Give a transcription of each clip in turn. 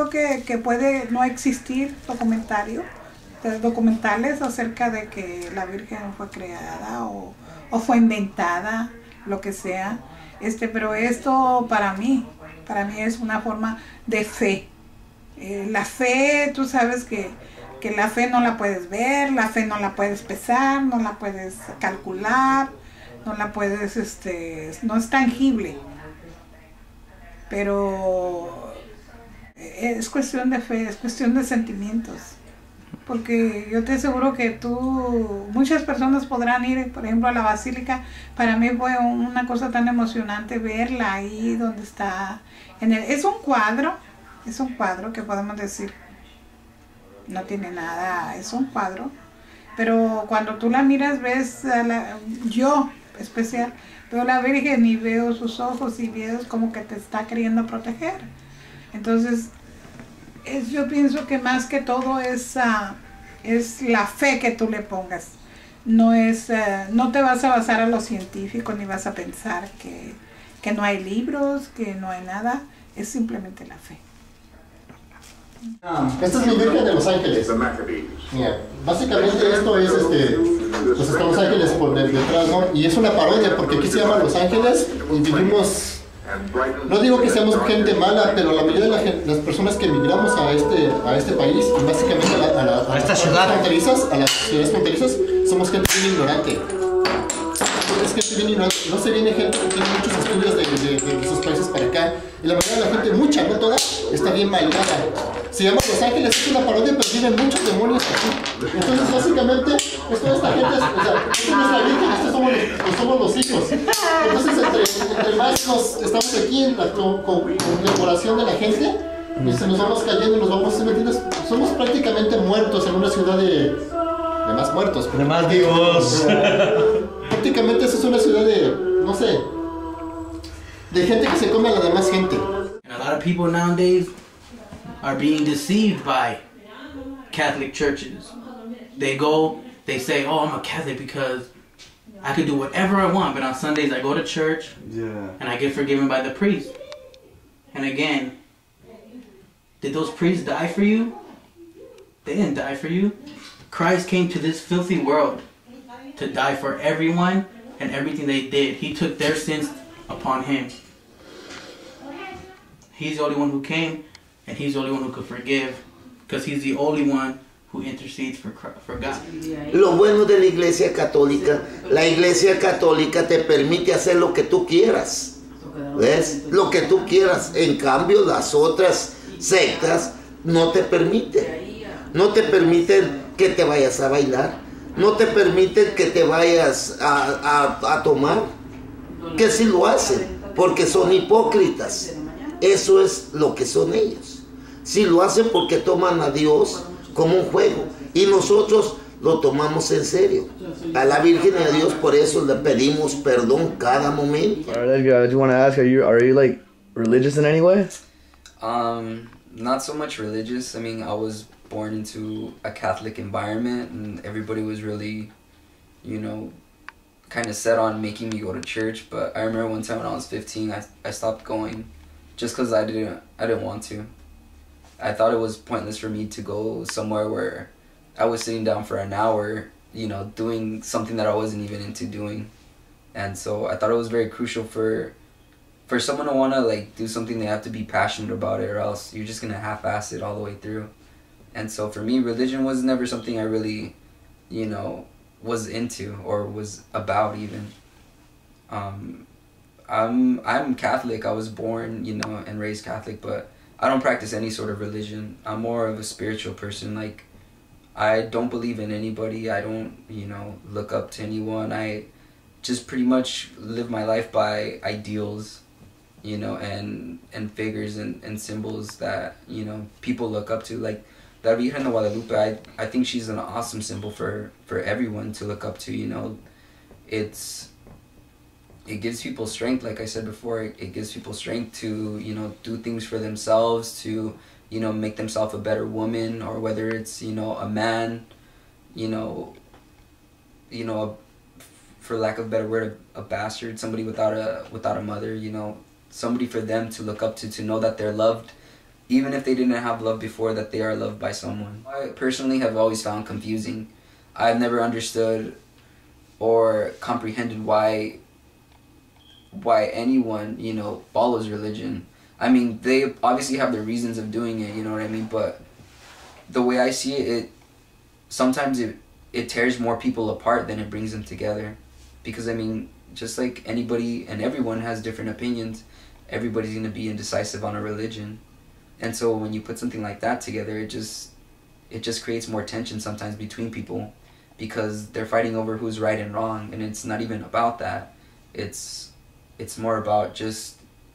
creo que puede no existir documentales acerca de que la Virgen fue creada o fue inventada, lo que sea. Pero esto para mí es una forma de fe. La fe, tú sabes que la fe no la puedes ver, la fe no la puedes pesar, no la puedes calcular, no la puedes, no es tangible. Pero es cuestión de fe, es cuestión de sentimientos. Porque yo te aseguro que muchas personas podrán ir, por ejemplo, a la basílica. Para mí fue una cosa tan emocionante verla ahí donde está. Es un cuadro que podemos decir, no tiene nada, es un cuadro. Pero cuando tú la miras, ves, yo especial, veo a la Virgen y veo sus ojos y veo como que te está queriendo proteger. Entonces, yo pienso que más que todo es la fe que tú le pongas. No te vas a basar a lo científico ni vas a pensar que no hay libros, que no hay nada. Es simplemente la fe. Esta es mi Virgen de Los Ángeles. Mira, básicamente esto es pues está Los Ángeles por detrás, ¿no? Y es una parodia porque aquí se llama Los Ángeles y vivimos. No digo que seamos gente mala, pero la mayoría de las personas que emigramos a este país, y básicamente a esta ciudad fronterizas, a las ciudades fronterizas, somos gente bien ignorante. Es gente bien ignorante. No se viene gente que tiene muchos estudios de esos países para acá. Y la mayoría de la gente, mucha, no toda, está bien malvada. Se llama Los Ángeles, es una parodia, pero viven muchos demonios aquí. Entonces, básicamente, pues toda esta gente, esta no es la Virgen, estos somos los hijos. Entonces, entre más estamos aquí en la conmemoración de la gente, y se nos vamos cayendo y nos vamos, ¿me entiendes? Somos prácticamente muertos en una ciudad de más muertos. De más vivos. Prácticamente eso es una ciudad de, no sé, de gente que se come a la demás gente. And a lot of people nowadays are being deceived by Catholic churches. They say, oh, I'm a Catholic because I could do whatever I want, but on Sundays I go to church and I get forgiven by the priest. And again, did those priests die for you? They didn't die for you. Christ came to this filthy world to die for everyone and everything they did. He took their sins upon him. He's the only one who came, and he's the only one who could forgive, because he's the only one who intercedes for God. Lo bueno de la Iglesia Católica te permite hacer lo que tú quieras. ¿Ves? Lo que tú quieras. En cambio, las otras sectas no te permiten. No te permiten que te vayas a bailar. No te permiten que te vayas a tomar. Que sí lo hacen, porque son hipócritas. Eso es lo que son ellos. Sí lo hacen porque toman a Dios como un juego. Y nosotros lo tomamos en serio. A la Virgen y a Dios, por eso le pedimos perdón cada momento. I just want to ask, are you like religious in any way? Not so much religious. I mean, I was born into a Catholic environment, and everybody was really, kind of set on making me go to church. But I remember one time when I was 15, I stopped going, just because I didn't want to. I thought it was pointless for me to go somewhere where I was sitting down for an hour, doing something that I wasn't even into doing. And so I thought it was very crucial for someone to want to do something, they have to be passionate about it, or else you're just going to half-ass it all the way through. And so for me, religion was never something I really, was into or was about even. I'm Catholic. I was born, and raised Catholic, but I don't practice any sort of religion. I'm more of a spiritual person. I don't believe in anybody. I don't, look up to anyone. I just pretty much live my life by ideals, and figures and symbols that, people look up to. Like La Virgen de Guadalupe, I think she's an awesome symbol for everyone to look up to. It gives people strength, like I said before. It gives people strength to, do things for themselves, to, make themselves a better woman, or whether it's, a man, for lack of a better word, a bastard, somebody without a mother, somebody for them to look up to know that they're loved, even if they didn't have love before, that they are loved by someone. I personally have always found confusing. I've never understood or comprehended why anyone, you know, follows religion. I mean, they obviously have their reasons of doing it, you know what I mean? But the way I see it, sometimes it tears more people apart than it brings them together. Because, I mean, just like anybody and everyone has different opinions, everybody's going to be indecisive on a religion. And so when you put something like that together, it just creates more tension sometimes between people, because they're fighting over who's right and wrong, and it's not even about that. It's more about just,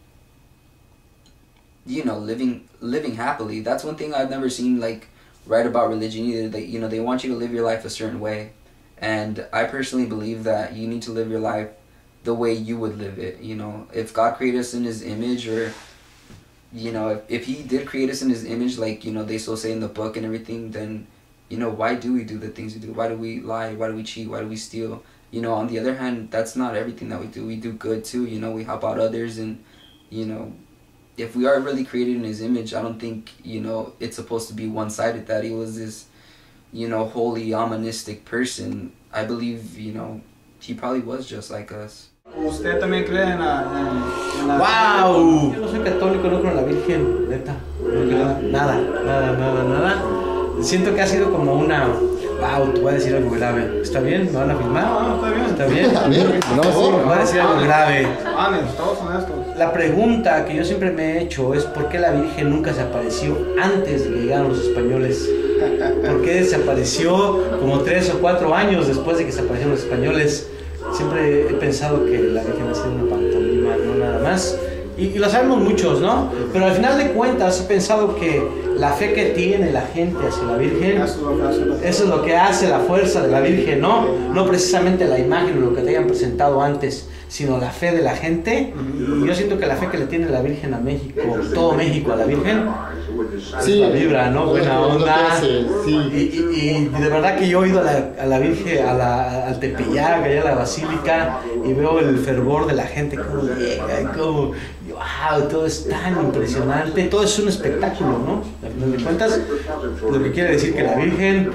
you know, living happily. That's one thing I've never seen like right about religion either. That, you know, they want you to live your life a certain way, and I personally believe that you need to live your life the way you would live it. You know, if God created us in His image, or you know, if He did create us in His image, like, you know, they still say in the book and everything, then, you know, why do we do the things we do? Why do we lie? Why do we cheat? Why do we steal? You know, on the other hand, that's not everything that we do. We do good too, you know, we help out others. And, you know, if we are really created in His image, I don't think, you know, it's supposed to be one-sided, that He was this, you know, holy, omonistic person. I believe, you know, He probably was just like us. ¿Usted también cree en la ¡Wow! Yo no soy católico, no creo en la Virgen, neta. No creo nada. Siento que ha sido como una... Wow, te voy a decir algo grave. ¿Está bien? ¿Me van a filmar? No, está bien. ¿Está bien? No, sí. Me voy a decir algo grave. Todos honestos. La pregunta que yo siempre me he hecho es ¿por qué la Virgen nunca se apareció antes de que llegaran los españoles? ¿Por qué desapareció como 3 o 4 años después de que desaparecieron los españoles? Siempre he pensado que la Virgen ha sido una pantomima, no nada más. Y lo sabemos muchos, ¿no? Pero al final de cuentas he pensado que la fe que tiene la gente hacia la Virgen, eso es lo que hace la fuerza de la Virgen, ¿no? No precisamente la imagen o lo que te hayan presentado antes, sino la fe de la gente. Y yo siento que la fe que le tiene la Virgen a México, todo México a la Virgen, Sí, la vibra, ¿no? Buena onda. Sí. Y de verdad que yo he ido a la Virgen, al Tepeyac, allá a la Basílica, y veo el fervor de la gente, como llega, como, wow, todo es tan impresionante, todo es un espectáculo, ¿no? Al final de cuentas, lo que quiere decir que la Virgen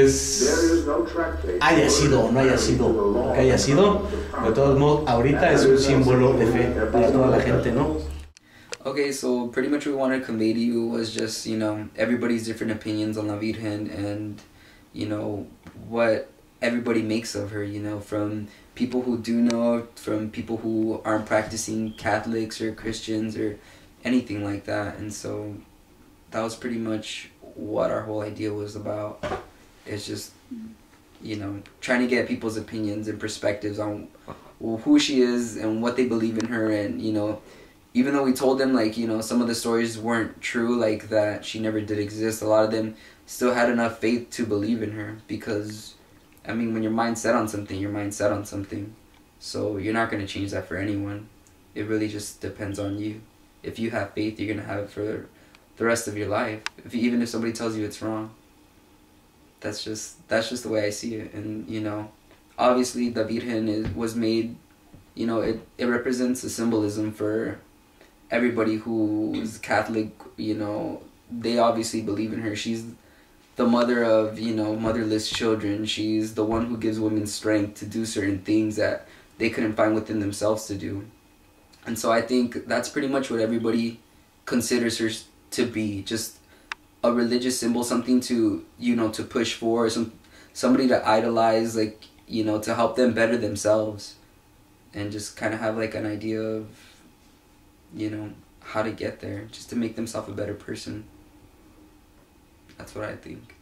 haya sido o no haya sido lo que haya sido, de todos modos, ahorita es un símbolo de fe para toda la gente, ¿no? Okay, so pretty much what we wanted to convey to you was just, you know, everybody's different opinions on La Virgen, and, you know, what everybody makes of her, you know, from people who do know, from people who aren't practicing Catholics or Christians or anything like that. And so that was pretty much what our whole idea was about. It's just, you know, trying to get people's opinions and perspectives on who she is and what they believe in her. And, you know, even though we told them, like, you know, some of the stories weren't true, like that she never did exist, a lot of them still had enough faith to believe in her. Because, I mean, when your mind's set on something, your mind's set on something. So you're not going to change that for anyone. It really just depends on you. If you have faith, you're going to have it for the rest of your life. Even if somebody tells you it's wrong. That's just the way I see it. And, you know, obviously the Virgen was made, you know, it represents a symbolism for everybody who's Catholic. You know, they obviously believe in her. She's the mother of, you know, motherless children. She's the one who gives women strength to do certain things that they couldn't find within themselves to do. And so I think that's pretty much what everybody considers her to be. Just a religious symbol, something to, you know, to push for, somebody to idolize, like, you know, to help them better themselves. And just kind of have like an idea of, you know, how to get there, just to make themselves a better person. That's what I think.